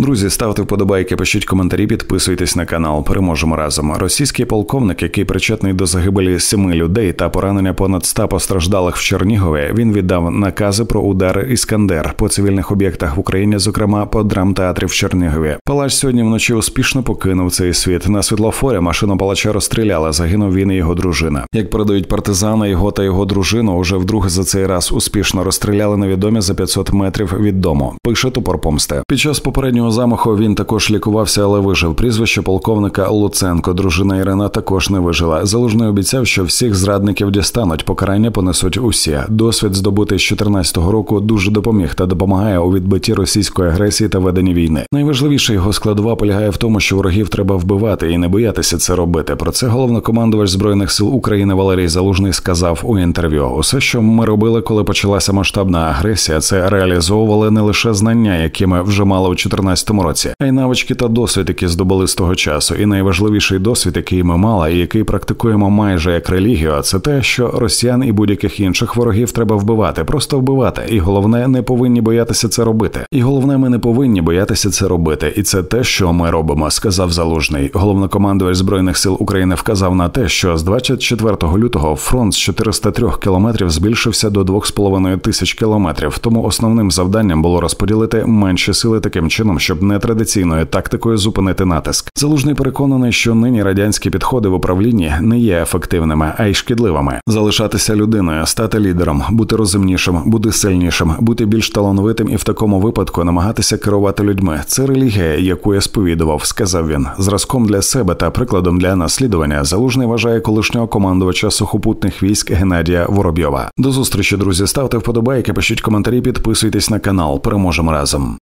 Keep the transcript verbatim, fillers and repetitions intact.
Друзі, ставте вподобайки, пишіть коментарі, підписуйтесь на канал. Переможемо разом. Російський полковник, який причетний до загибелі семи людей та поранення понад ста постраждалих в Чернігові, він віддав накази про удар «Іскандер» по цивільних об'єктах в Україні, зокрема по драмтеатрі в Чернігові. Палач сьогодні вночі успішно покинув цей світ. На світлофорі машину палача розстріляли, загинув він і його дружина. Як передають партизани, його та його дружину уже вдруге за цей раз успішно розстріляли невідомі за п'ятсот метрів від дому. Пише Топор Помсти. Під час попереднього замаху він також лікувався, але вижив. Прізвище полковника Луценко. Дружина Ірина також не вижила. Залужний обіцяв, що всіх зрадників дістануть, покарання понесуть усі. Досвід, здобутий з чотирнадцятого року, дуже допоміг та допомагає у відбитті російської агресії та веденні війни. Найважливіша його складова полягає в тому, що ворогів треба вбивати і не боятися це робити. Про це головнокомандувач Збройних сил України Валерій Залужний сказав у інтерв'ю. Усе, що ми робили, коли почалася масштабна агресія, це реалізовували не лише знання, які ми вже мали у чотирнадцятому році, а й навички та досвід, які здобули з того часу. І найважливіший досвід, який ми мали і який практикуємо майже як релігію, це те, що росіян і будь-яких інших ворогів треба вбивати, просто вбивати. І головне, не повинні боятися це робити. І головне, ми не повинні боятися це робити. І це те, що ми робимо, сказав Залужний. Головнокомандувач Збройних сил України вказав на те, що з двадцять четвертого лютого фронт з чотириста три кілометрів збільшився до двох з половиною тисяч кілометрів. Тому основним завданням було розподілити менші сили таким чином, щоб нетрадиційною тактикою зупинити натиск. Залужний переконаний, що нині радянські підходи в управлінні не є ефективними, а й шкідливими. Залишатися людиною, стати лідером, бути розумнішим, бути сильнішим, бути більш талановитим і в такому випадку намагатися керувати людьми. Це релігія, яку я сповідував, сказав він. Зразком для себе та прикладом для наслідування Залужний вважає колишнього командувача сухопутних військ Геннадія Воробйова. До зустрічі, друзі. Ставте вподобайки, пишіть коментарі, підписуйтесь на канал. Переможемо разом.